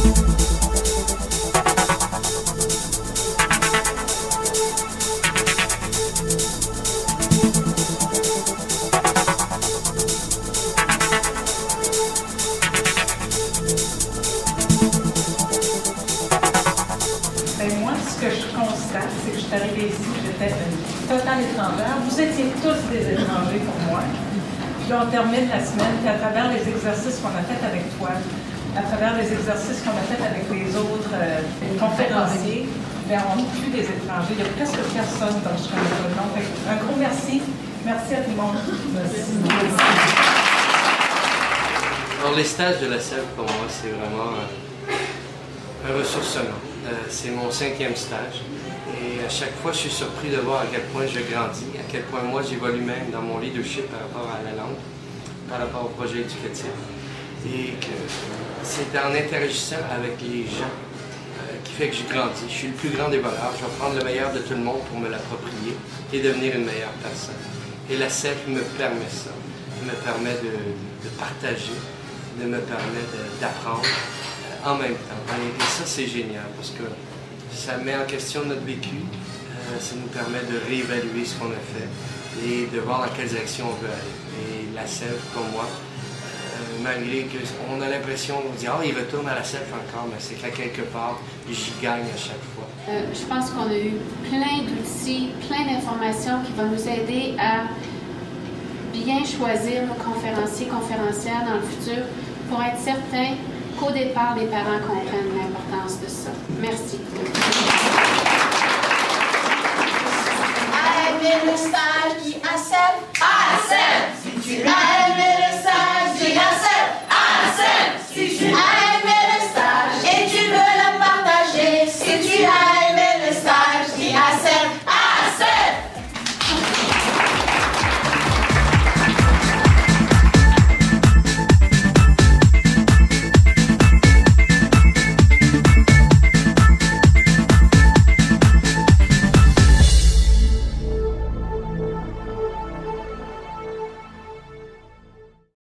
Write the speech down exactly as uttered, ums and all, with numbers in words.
Ce que je constate, c'est que je suis arrivée ici, j'étais une totale étrangère. Vous étiez tous des étrangers pour moi. Puis là, on termine la semaine, puis à travers les exercices qu'on a fait avec toi, à travers les exercices qu'on a fait avec les autres euh, conférenciers, bien, on n'est plus des étrangers. Il y a presque personne dans ce candidat. Donc, un gros merci. Merci à tout le monde. Merci. Alors, les stages de la S E V, pour moi, c'est vraiment euh, un ressourcement. Euh, c'est mon cinquième stage et à chaque fois je suis surpris de voir à quel point je grandis, à quel point moi j'évolue même dans mon leadership par rapport à la langue, par rapport au projet éducatif et que c'est en interagissant avec les gens euh, qui fait que je grandis. Je suis le plus grand des voleurs, je vais prendre le meilleur de tout le monde pour me l'approprier et devenir une meilleure personne. Et la S E V me permet ça, me permet de, de partager, de me permet d'apprendre en même temps. Et ça, c'est génial parce que ça met en question notre vécu, euh, ça nous permet de réévaluer ce qu'on a fait et de voir dans quelle direction on veut aller. Et la S E V, pour moi, euh, malgré qu'on a l'impression, on dit « Ah, oh, il retourne à la S E V encore », mais c'est qu'à quelque part, j'y gagne à chaque fois. Euh, je pense qu'on a eu plein d'outils, plein d'informations qui vont nous aider à bien choisir nos conférenciers, conférencières dans le futur pour être certains qu'au départ, les parents comprennent l'importance de ça. Merci. A aimé le stage du A S E V? A S E V! Si tu as aimé le stage